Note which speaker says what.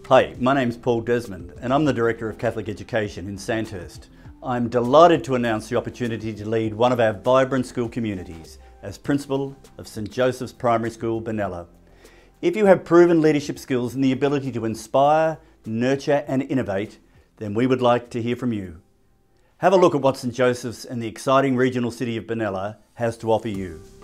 Speaker 1: Hi, my name's Paul Desmond and I'm the Director of Catholic Education in Sandhurst. I'm delighted to announce the opportunity to lead one of our vibrant school communities as Principal of St Joseph's Primary School, Benalla. If you have proven leadership skills and the ability to inspire, nurture and innovate, then we would like to hear from you. Have a look at what St Joseph's and the exciting regional city of Benalla has to offer you.